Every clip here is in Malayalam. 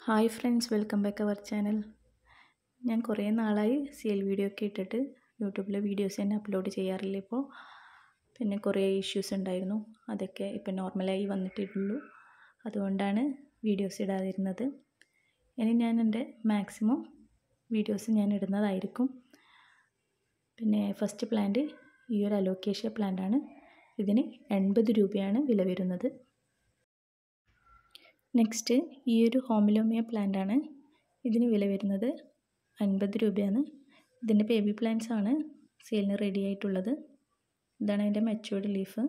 Hi friends, welcome back our channel. ഞാൻ കുറേ നാളായി സെയിൽ വീഡിയോ ഒക്കെ ഇട്ടിട്ട് യൂട്യൂബിൽ വീഡിയോസ് തന്നെ അപ്ലോഡ് ചെയ്യാറില്ല. ഇപ്പോൾ പിന്നെ കുറേ ഇഷ്യൂസ് ഉണ്ടായിരുന്നു, അതൊക്കെ ഇപ്പം നോർമലായി വന്നിട്ടുള്ളൂ. അതുകൊണ്ടാണ് വീഡിയോസ് ഇടാതിരുന്നത്. ഇനി ഞാൻ എൻ്റെ മാക്സിമം വീഡിയോസ് ഞാൻ ഇടുന്നതായിരിക്കും. പിന്നെ ഫസ്റ്റ് പ്ലാന്റ് ഈ ഒരു അലോക്കേഷ്യ പ്ലാന്റാണ്. ഇതിന് 80 രൂപയാണ് വില വരുന്നത്. നെക്സ്റ്റ് ഈ ഒരു ഹോമിലോമിയ പ്ലാന്റാണ്. ഇതിന് വില വരുന്നത് 50 രൂപയാണ്. ഇതിൻ്റെ ബേബി പ്ലാന്റ്സ് ആണ് സെയിലിന് റെഡി ആയിട്ടുള്ളത്. ഇതാണ് അതിൻ്റെ മെച്യൂർഡ് ലീഫ്.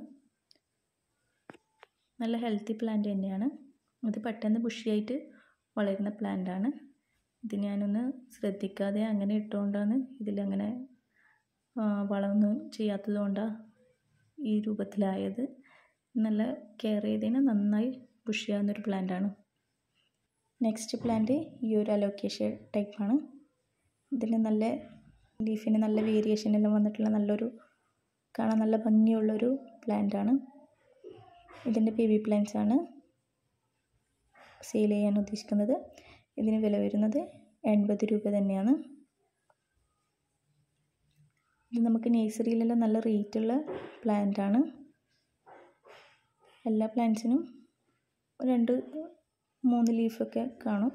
നല്ല ഹെൽത്തി പ്ലാന്റ് തന്നെയാണ്. ഇത് പെട്ടെന്ന് ബുഷിയായിട്ട് വളരുന്ന പ്ലാന്റാണ്. ഇത് ഞാനൊന്ന് ശ്രദ്ധിക്കാതെ അങ്ങനെ ഇട്ടുകൊണ്ടാണ്, ഇതിലങ്ങനെ വളമൊന്നും ചെയ്യാത്തത് കൊണ്ടാണ് ഈ രൂപത്തിലായത്. നല്ല കെയർ ചെയ്തതിന് നന്നായി ബുഷിയാവുന്നൊരു പ്ലാന്റാണ്. നെക്സ്റ്റ് പ്ലാന്റ് ഈ ഒരു അലോക്കേഷ്യ ടൈപ്പാണ്. ഇതിൽ നല്ല ലീഫിന് നല്ല വേരിയേഷൻ എല്ലാം വന്നിട്ടുള്ള നല്ലൊരു കാണാൻ നല്ല ഭംഗിയുള്ളൊരു പ്ലാന്റാണ്. ഇതിൻ്റെ ബേബി പ്ലാന്റ്സ് ആണ് സെയിൽ ചെയ്യാൻ ഉദ്ദേശിക്കുന്നത്. ഇതിന് വില വരുന്നത് 80 രൂപ തന്നെയാണ്. ഇത് നമുക്ക് നേഴ്സറിയിലെല്ലാം നല്ല റേറ്റുള്ള പ്ലാന്റാണ്. എല്ലാ പ്ലാന്റ്സിനും 2-3 ലീഫൊക്കെ കാണും.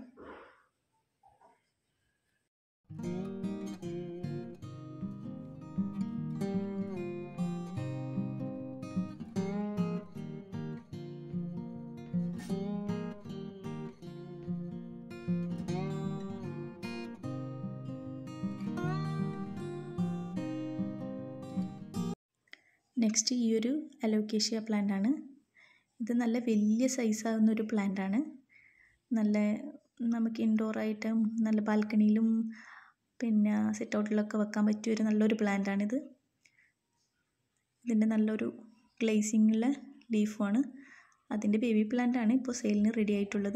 നെക്സ്റ്റ് ഈ ഒരു അലോക്കേഷ്യ പ്ലാന്റാണ്. ഇത് നല്ല വലിയ സൈസാകുന്നൊരു പ്ലാന്റാണ്. നല്ല നമുക്ക് ഇൻഡോറായിട്ടും നല്ല ബാൽക്കണിയിലും പിന്നെ സിറ്റ് ഔട്ടിലൊക്കെ വെക്കാൻ പറ്റിയൊരു നല്ലൊരു പ്ലാന്റാണിത്. ഇതിൻ്റെ നല്ലൊരു ഗ്ലേസിങ്ങുള്ള ലീഫുമാണ്. അതിൻ്റെ ബേബി പ്ലാന്റാണ് ഇപ്പോൾ സെയിലിന് റെഡി ആയിട്ടുള്ളത്.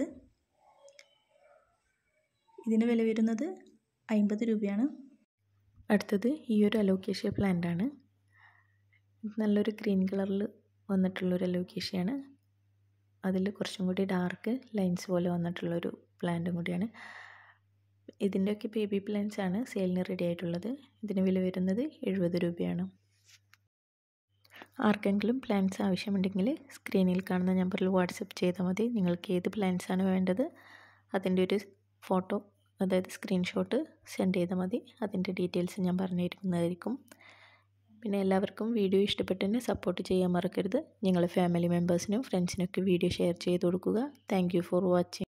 ഇതിന് വില വരുന്നത് 50 രൂപയാണ്. അടുത്തത് ഈ ഒരു അലോക്കേഷ്യ പ്ലാന്റാണ്. നല്ലൊരു ഗ്രീൻ കളറിൽ വന്നിട്ടുള്ളൊരു അലോക്കേഷ്യയാണ്. അതിൽ കുറച്ചും കൂടി ഡാർക്ക് ലൈൻസ് പോലെ വന്നിട്ടുള്ളൊരു പ്ലാന്റും കൂടിയാണ്. ഇതിൻ്റെയൊക്കെ ബേബി പ്ലാന്റ്സ് ആണ് സെയിലിന് റെഡി ആയിട്ടുള്ളത്. ഇതിന് വില വരുന്നത് 70 രൂപയാണ്. ആർക്കെങ്കിലും പ്ലാന്റ്സ് ആവശ്യമുണ്ടെങ്കിൽ സ്ക്രീനിൽ കാണുന്ന നമ്പറിൽ വാട്സപ്പ് ചെയ്താൽ മതി. നിങ്ങൾക്ക് ഏത് പ്ലാന്റ്സ് ആണ് വേണ്ടത് അതിൻ്റെ ഒരു ഫോട്ടോ, അതായത് സ്ക്രീൻഷോട്ട് സെൻഡ് ചെയ്താൽ മതി. അതിൻ്റെ ഡീറ്റെയിൽസ് ഞാൻ പറഞ്ഞിരിക്കുന്നതായിരിക്കും. പിന്നെ എല്ലാവർക്കും വീഡിയോ ഇഷ്ടപ്പെട്ടെന്നെ സപ്പോർട്ട് ചെയ്യാൻ മറക്കരുത്. നിങ്ങളുടെ ഫാമിലി മെമ്പേഴ്സിനും ഫ്രണ്ട്സിനൊക്കെ വീഡിയോ ഷെയർ ചെയ്ത് കൊടുക്കുക. Thank you for watching.